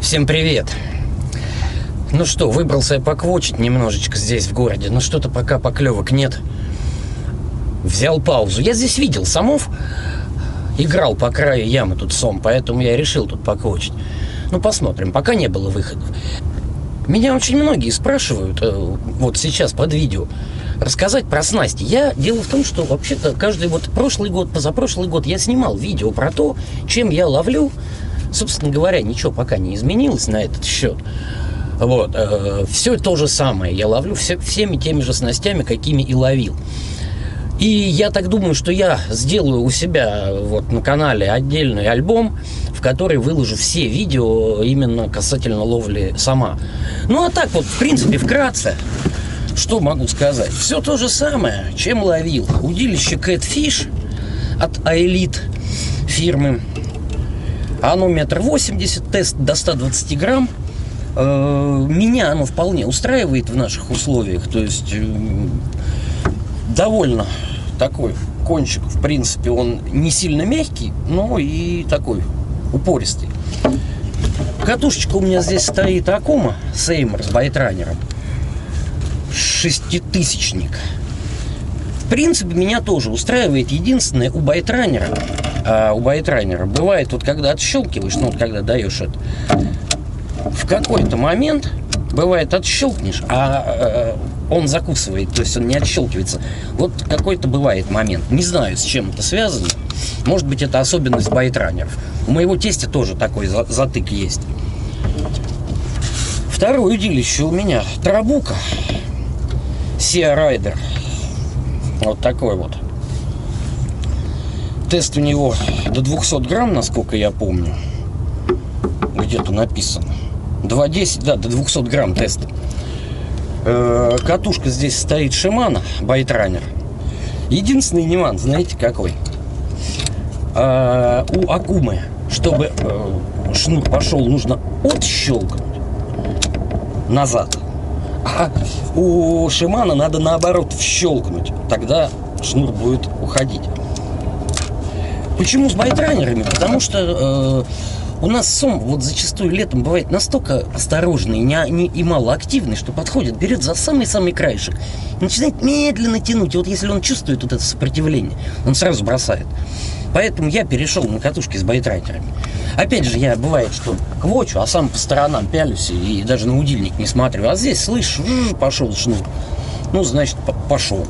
Всем привет! Ну что, выбрался я поквочить немножечко здесь в городе, но что-то пока поклевок нет. Взял паузу. Я здесь видел самов, играл по краю ямы тут сом, поэтому я решил тут поквочить. Ну посмотрим, пока не было выходов. Меня очень многие спрашивают, вот сейчас под видео, рассказать про снасти. Дело в том, что вообще-то каждый прошлый год, позапрошлый год я снимал видео про то, чем я ловлю. Собственно говоря, ничего пока не изменилось на этот счет. Вот, все то же самое. Я ловлю всеми теми же снастями, какими и ловил. И я так думаю, что я сделаю у себя вот на канале отдельный альбом, в который выложу все видео именно касательно ловли сома. Ну а так вот, в принципе, вкратце, что могу сказать? Все то же самое, чем ловил. Удилище Catfish от Elite фирмы. Оно 1,80 м, тест до 120 грамм. Меня оно вполне устраивает в наших условиях. То есть довольно такой кончик, в принципе, он не сильно мягкий, но и такой упористый. Катушечка у меня здесь стоит Акума Сеймор с байтранером. 6000-ник. В принципе, меня тоже устраивает. Единственное, у байтранера бывает, вот когда отщелкиваешь, ну вот когда даешь это, в какой-то момент бывает отщелкнешь, а он закусывает, то есть он не отщелкивается. Вот какой-то бывает момент. Не знаю, с чем это связано. Может быть, это особенность байтранеров. У моего тестя тоже такой затык есть. Второе удилище у меня Трабука Sea Rider. Вот такой вот. Тест у него до 200 грамм, насколько я помню. Где-то написано. 2,10, да, до 200 грамм тест. Катушка здесь стоит Shimano байтранер. Единственный нюанс, знаете какой? У Акумы, чтобы шнур пошел, нужно отщелкнуть назад. А у Shimano надо наоборот вщелкнуть. Тогда шнур будет уходить. Почему с байтранерами? Потому что у нас сом вот зачастую летом бывает настолько осторожный и малоактивный, что подходит, берет за самый-самый краешек, начинает медленно тянуть. И вот если он чувствует вот это сопротивление, он сразу бросает. Поэтому я перешел на катушки с байтранерами. Опять же, я бывает, что квочу, а сам по сторонам пялюсь и даже на удильник не смотрю. А здесь, слышь, пошел шнур. Ну, значит, пошел.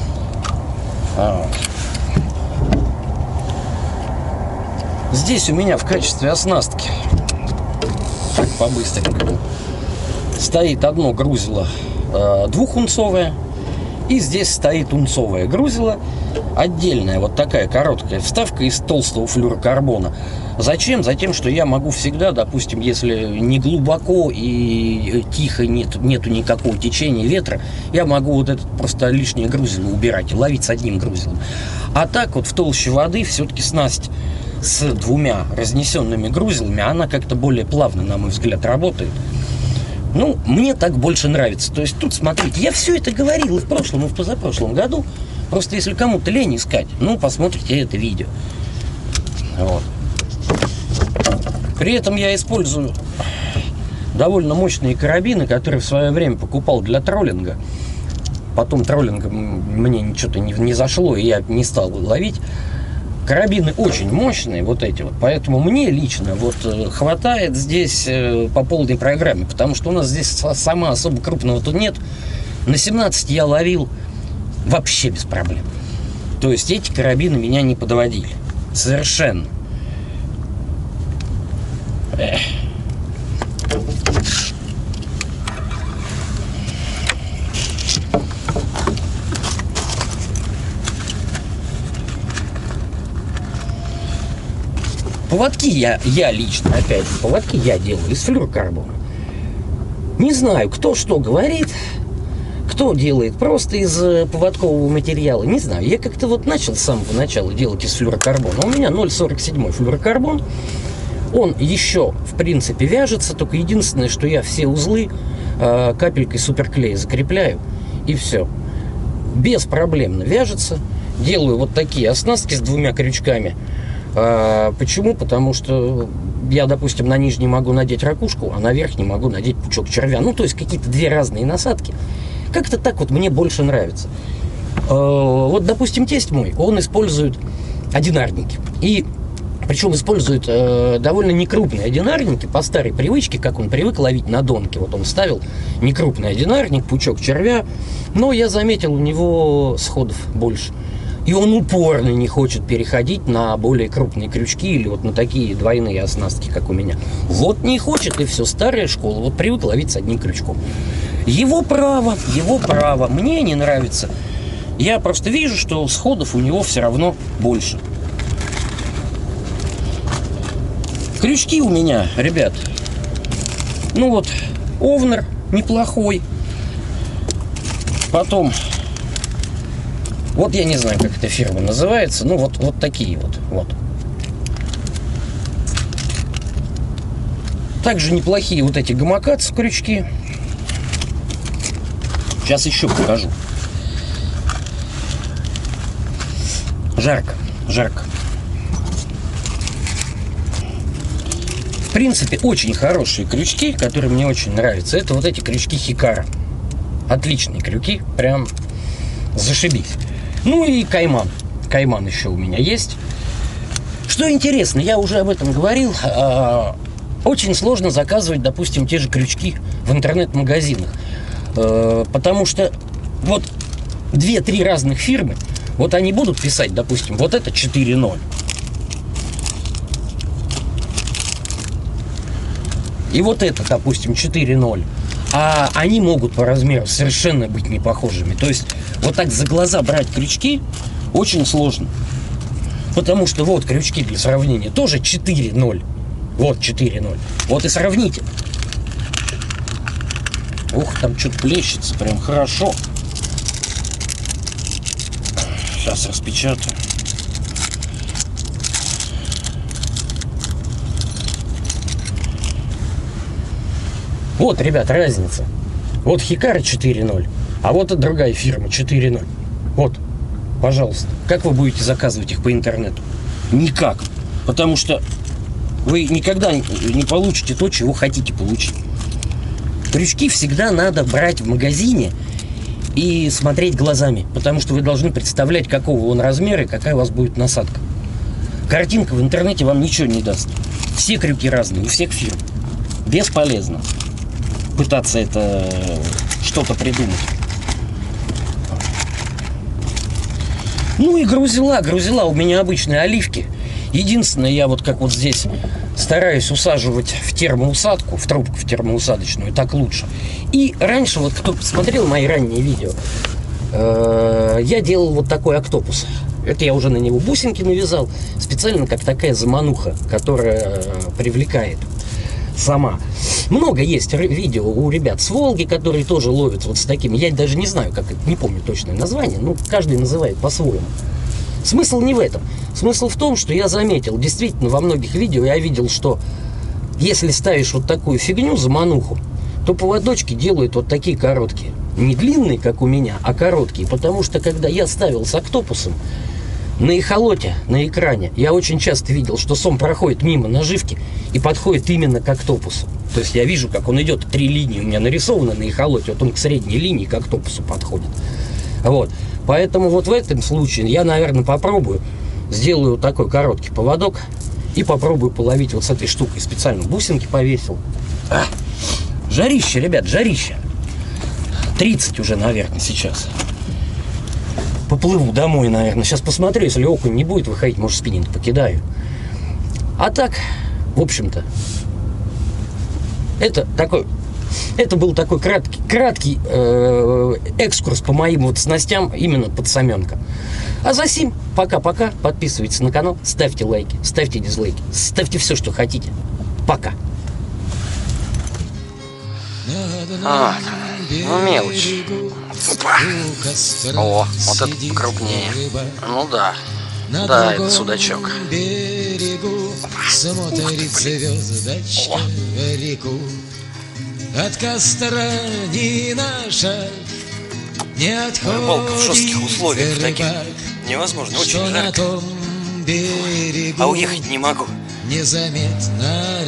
Здесь у меня в качестве оснастки, так по-быстренькому, стоит одно грузило двухунцовое, и здесь стоит унцовое грузило, отдельная вот такая короткая вставка из толстого флюорокарбона. Зачем? Затем, что я могу всегда, допустим, если не глубоко и тихо, нету никакого течения ветра, я могу вот это просто лишнее грузило убирать и ловить с одним грузилом. А так вот в толще воды все-таки снасть с двумя разнесенными грузилами, она как-то более плавно, на мой взгляд, работает. Ну, мне так больше нравится. То есть тут, смотрите, я все это говорил и в прошлом, и в позапрошлом году. Просто если кому-то лень искать, ну, посмотрите это видео. Вот. При этом я использую довольно мощные карабины, которые в свое время покупал для троллинга. Потом троллингом мне что-то не зашло, и я не стал ловить. Карабины очень мощные, вот эти вот, поэтому мне лично вот хватает здесь по полной программе, потому что у нас здесь сама особо крупного тут нет. На 17 я ловил вообще без проблем. То есть эти карабины меня не подводили. Совершенно. Поводки я лично, опять же, поводки я делаю из флюорокарбона. Не знаю, кто что говорит, кто делает просто из поводкового материала, не знаю. Я как-то вот начал с самого начала делать из флюорокарбона. У меня 0,47 флюорокарбон. Он еще, в принципе, вяжется, только единственное, что я все узлы капелькой суперклея закрепляю, и все. Беспроблемно вяжется. Делаю вот такие оснастки с двумя крючками. Почему? Потому что я, допустим, на нижний могу надеть ракушку, а на верхний могу надеть пучок червя. Ну, то есть какие-то две разные насадки. Как-то так вот мне больше нравится. Вот, допустим, тесть мой, он использует одинарники. И причем использует довольно некрупные одинарники по старой привычке, как он привык ловить на донке. Вот он ставил некрупный одинарник, пучок червя, но я заметил, у него сходов больше. И он упорно не хочет переходить на более крупные крючки или вот на такие двойные оснастки, как у меня. Вот не хочет, и все, старая школа. Вот привык ловить с одним крючком. Его право, его право. Мне не нравится. Я просто вижу, что сходов у него все равно больше. Крючки у меня, ребят, ну вот, Овнер неплохой. Потом, вот я не знаю, как эта фирма называется, ну вот такие вот. Также неплохие вот эти Гамакатс крючки. Сейчас еще покажу. Жарко. В принципе, очень хорошие крючки, которые мне очень нравятся. Это вот эти крючки Хикара. Отличные крюки, прям зашибись. Ну и кайман. Кайман еще у меня есть. Что интересно, я уже об этом говорил. Очень сложно заказывать, допустим, те же крючки в интернет-магазинах. Потому что вот 2-3 разных фирмы, вот они будут писать, допустим, вот это 4.0. И вот это, допустим, 4.0. А они могут по размеру совершенно быть не похожими. То есть вот так за глаза брать крючки очень сложно. Потому что вот крючки для сравнения тоже 4.0. Вот 4.0. Вот и сравните. Ух, там что-то плещется прям хорошо. Сейчас распечатаю. Вот, ребят, разница. Вот Хикара 4.0, а вот и другая фирма 4.0. Вот, пожалуйста. Как вы будете заказывать их по интернету? Никак. Потому что вы никогда не получите то, чего хотите получить. Крючки всегда надо брать в магазине и смотреть глазами. Потому что вы должны представлять, какого он размера и какая у вас будет насадка. Картинка в интернете вам ничего не даст. Все крюки разные, у всех фирм. Бесполезно пытаться это что-то придумать. Ну и грузила у меня обычные оливки. Единственное, я вот как вот здесь стараюсь усаживать в термоусадку, в трубку в термоусадочную, так лучше. И раньше, вот кто посмотрел мои ранние видео, я делал вот такой октопус. Это я уже на него бусинки навязал, специально как такая замануха, которая привлекает сама. Много есть видео у ребят с Волги, которые тоже ловят вот с такими. Я даже не знаю, как это, не помню точное название, но каждый называет по-своему. Смысл не в этом. Смысл в том, что я заметил, действительно, во многих видео я видел, что если ставишь вот такую фигню, замануху, то поводочки делают вот такие короткие. Не длинные, как у меня, а короткие. Потому что, когда я ставил с октопусом, на эхолоте, на экране, я очень часто видел, что сом проходит мимо наживки и подходит именно к октопусу. То есть я вижу, как он идет, 3 линии у меня нарисованы на эхолоте, вот он к средней линии, к октопусу подходит. Вот. Поэтому вот в этом случае я, наверное, попробую, сделаю такой короткий поводок и попробую половить вот с этой штукой. Специально бусинки повесил. Жарище, ребят, жарище. 30 уже, наверное, сейчас. Поплыву домой, наверное. Сейчас посмотрю, если окунь не будет выходить, может, спиннинг покидаю. А так, в общем-то, это был такой краткий экскурс по моим вот снастям именно под саменка. А за сим, пока-пока. Подписывайтесь на канал, ставьте лайки, ставьте дизлайки, ставьте все, что хотите. Пока. Ну, мелочь. Опа. О, вот это крупнее. Ну да. Да, это судачок. Смотрит звездочка в реку. От костра ни на шаг не отходит. Рыбалка в жестких условиях таких невозможно, очень жарко. А уехать не могу. незаметно